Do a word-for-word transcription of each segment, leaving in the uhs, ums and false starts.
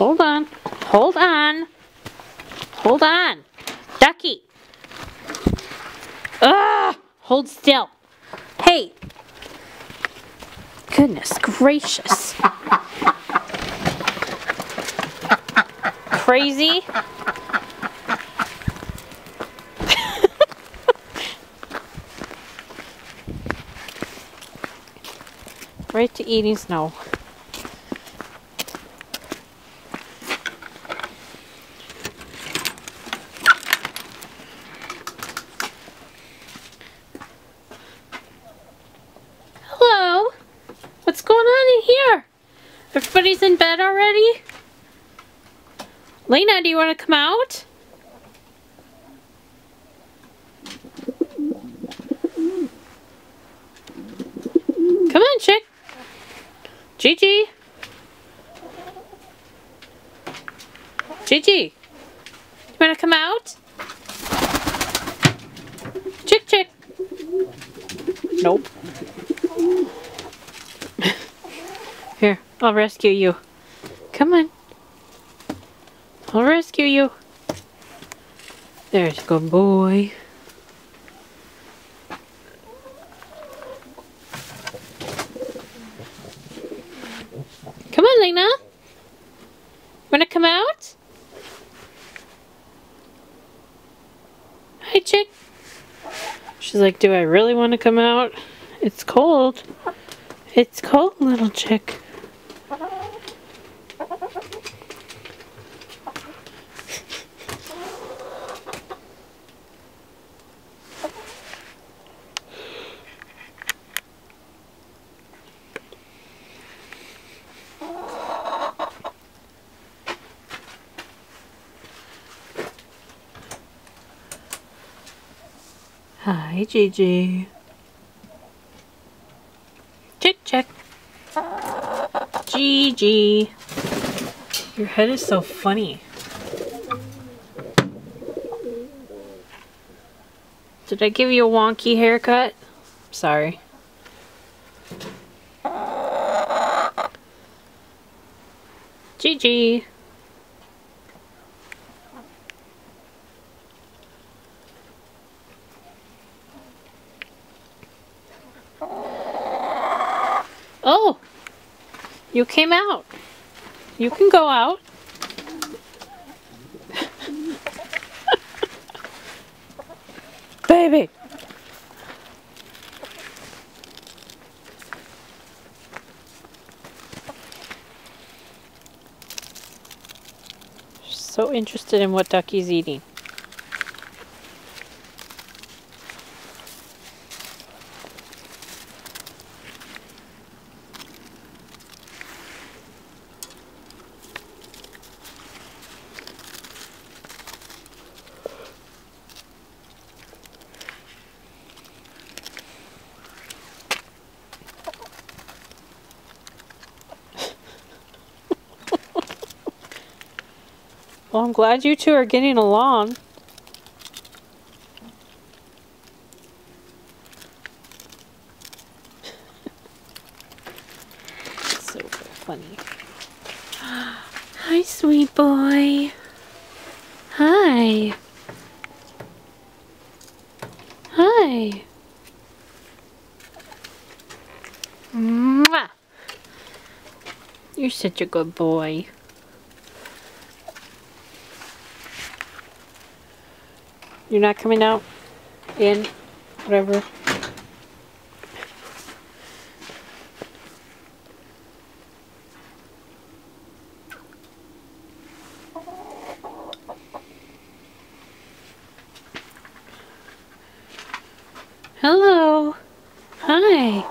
Hold on. Hold on. Hold on. Ducky. Ugh! Hold still. Hey. Goodness gracious. Crazy. Right to eating snow. Hello? What's going on in here? Everybody's in bed already? Lena, do you want to come out? Come on, chick. Gigi. Gigi. You want to come out? Chick, chick. Nope. Here, I'll rescue you. Come on. I'll rescue you. There's a good boy. Come on, Lena. Wanna come out? Hi, chick. She's like, do I really want to come out? It's cold. It's cold, little chick. Hi, Gigi. Chick, check. Gigi. Your head is so funny. Did I give you a wonky haircut? Sorry. Gigi. Oh, you came out. You can go out. Baby. So interested in what Ducky's eating. Well, I'm glad you two are getting along. So funny. Hi, sweet boy. Hi. Hi. Mwah. You're such a good boy. You're not coming out? In? Whatever. Hello. Hi.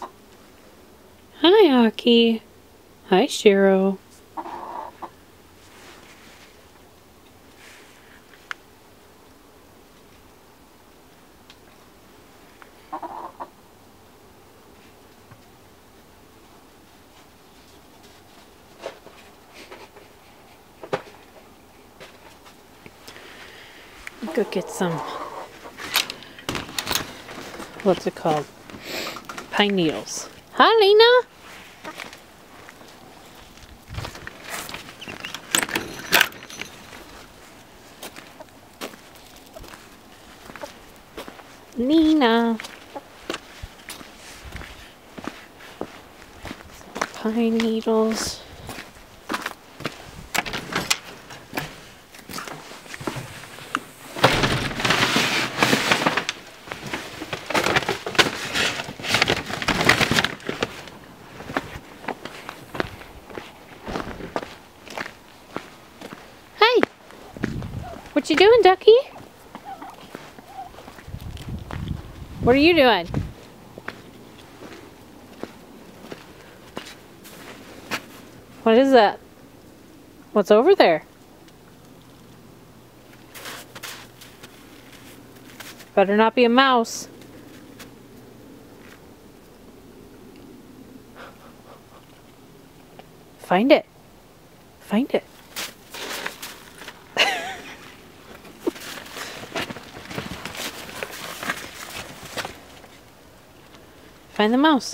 Hi, Aki. Hi, Shiro. Go get some, what's it called? Pine needles. Hi, Lena. Nina. Some pine needles. Hey! What you doing, Ducky? What are you doing? What is that? What's over there? Better not be a mouse. Find it. Find it. Find the mouse.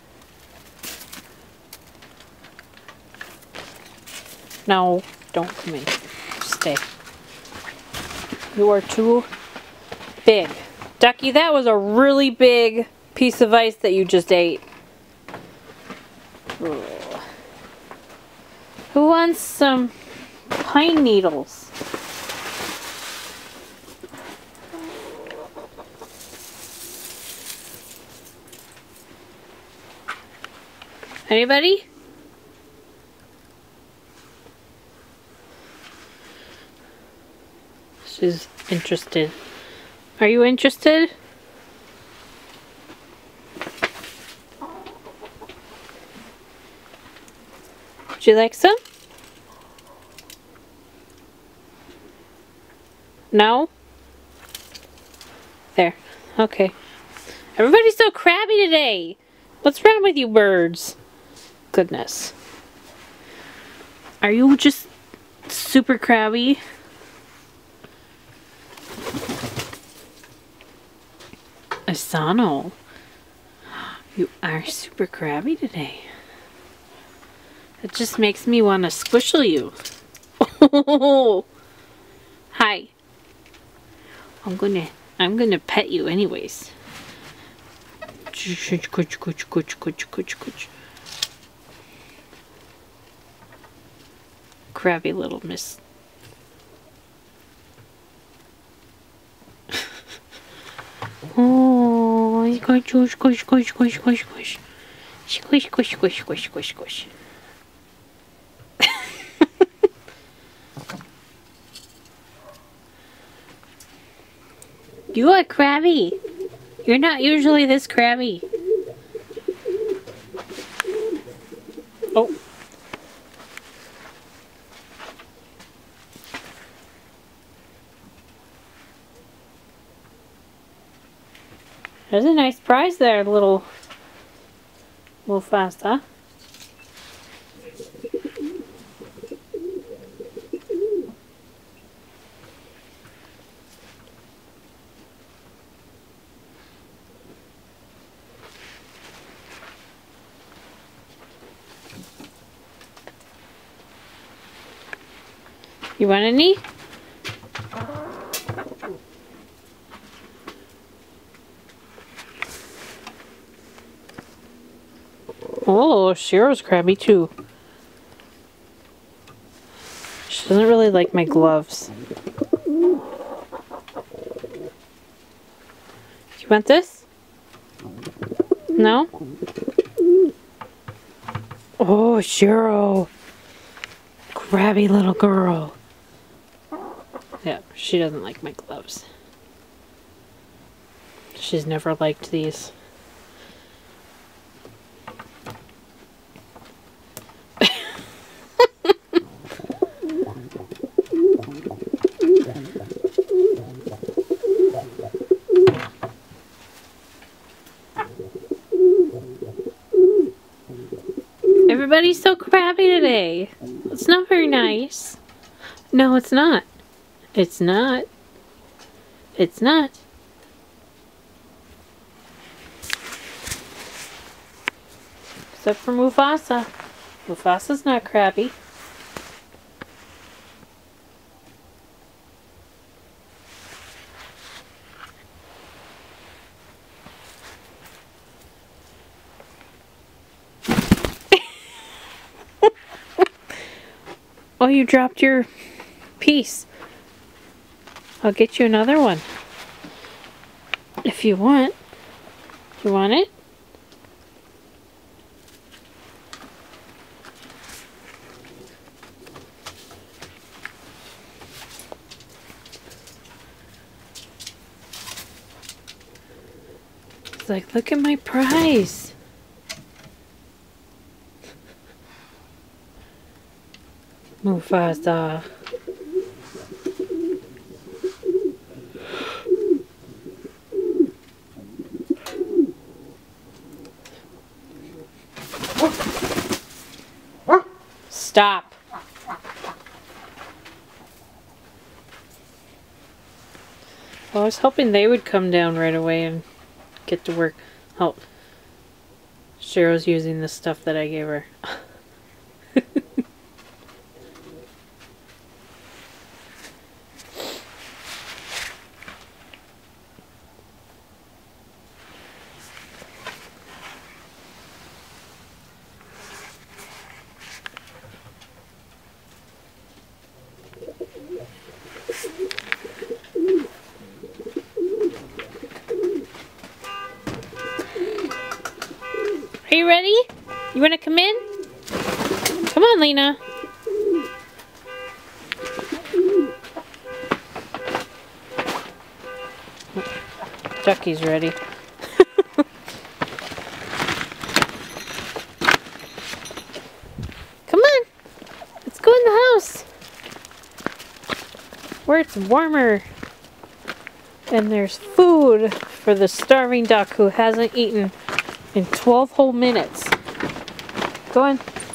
No, don't come in. Stay. You are too big. Ducky, that was a really big piece of ice that you just ate. Ugh. Who wants some pine needles? Anybody? She's interested. Are you interested? Would you like some? No? There. Okay. Everybody's so crabby today. What's wrong with you birds? Goodness. Are you just super crabby? Asano, you are super crabby today. It just makes me want to squishle you. Oh, hi. I'm gonna, I'm gonna pet you anyways. Crabby little miss. Oh, squish, squish, squish, squish, squish, squish, squish, squish, squish, squish, squish, squish, squish. You are crabby. You're not usually this crabby. Oh. There's a nice prize there, little Mufasa. You want any? Oh, Shiro's crabby too. She doesn't really like my gloves. You want this? No? Oh, Shiro. Crabby little girl. Yeah, she doesn't like my gloves. She's never liked these. Everybody's so crabby today. It's not very nice. No, it's not. It's not. It's not. Except for Mufasa. Mufasa's not crabby. Oh, you dropped your piece. I'll get you another one. If you want. You want it? It's like, look at my prize. Mufasa. Stop. Well, I was hoping they would come down right away and get to work. Oh, Cheryl's using the stuff that I gave her. Are you ready? You want to come in? Come on, Lena. Ducky's ready. Come on. Let's go in the house. Where it's warmer. And there's food for the starving duck who hasn't eaten in twelve whole minutes. Go on.